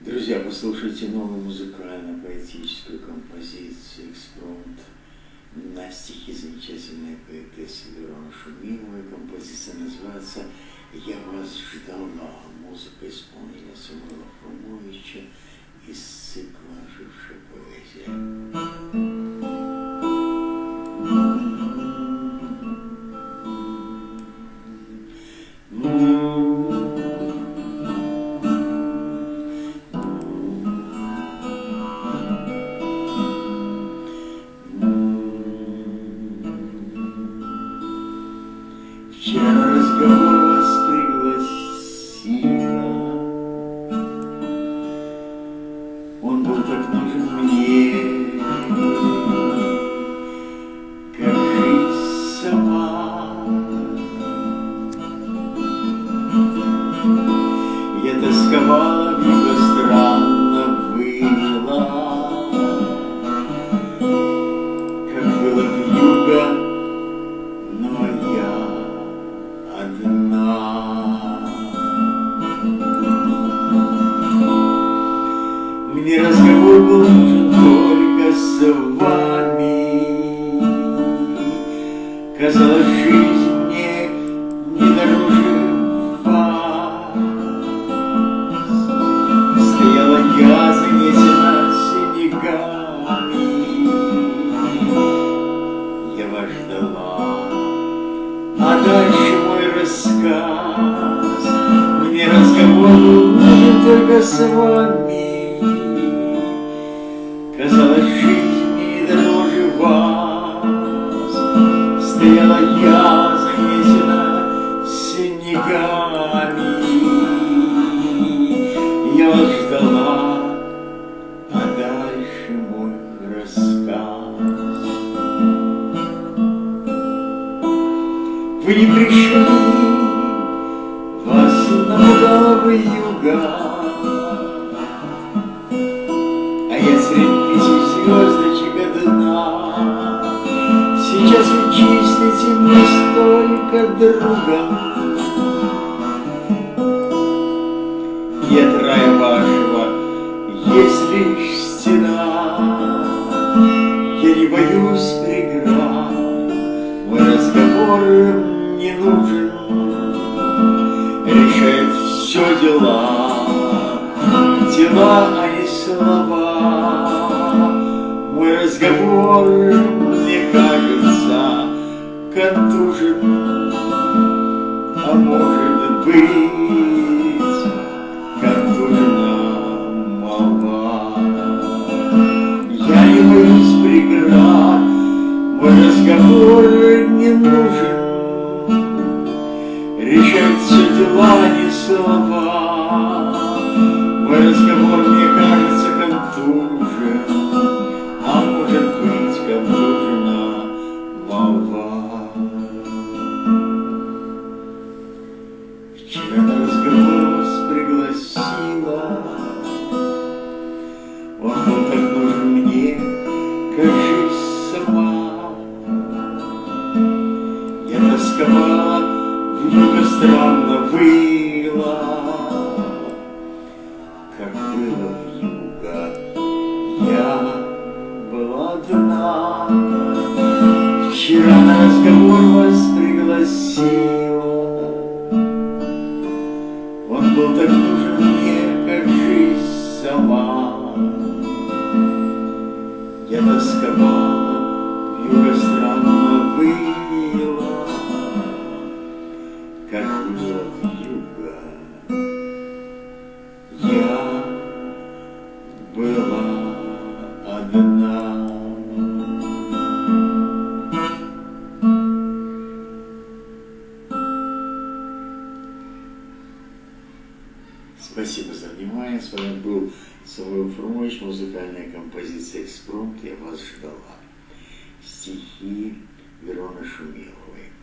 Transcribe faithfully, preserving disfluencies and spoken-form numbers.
Друзья, послушайте новую музыкально-поэтическую композицию «Экспромт» на стихи замечательной поэтессы Вероны Шумиловой. Композиция называется «Я вас ждала». Музыка исполнения Самуила Фрумовича из цикла «Жившая поэзия». Вчера на разговор вас пригласила, он был так нужен мне, как жизнь сама. Я тосковала, в его странно выла, как было вьюга, но я одна. Мне разговор был нужен только с вами. Казалось, жизнь мне не дороже вас. Стояла я занесена синяками, я вас ждала. А дальше мой рассказ. Мне разговор был нужен только с вами. Казалось, жизнь не дороже вас. Стояла я занесена синяками, я вас ждала, а дальше мой рассказ. Вы не пришли, вас напугала вьюга, а я среди тысяч звездочек одна. Сейчас вы числите мне столько друга, и от рая вашего есть лишь стена. Я не боюсь преград, мой разговор не нужен, решает все дела, дела, а не слова. Мой разговор, мне кажется, контужен, а может быть, контужена молва. Я не боюсь преград, мой разговор не нужен, решать все дела, не слова. Мой разговор, мне кажется, контужен, а может быть, контужена молва. Вчера на разговор вас пригласила, он был так нужен мне, как жизнь сама. Я тосковала, вьюга странно выла, как было вьюга, я была одна. Вчера на разговор вас пригласила, он был так нужен мне, как жизнь сама. Я тосковала, вьюга странно выла, как было вьюга, я была одна. Спасибо за внимание. С вами был Самуил Фрумович, музыкальная композиция «Экспромт». Я вас ждала. Стихи Вероны Шумиловой.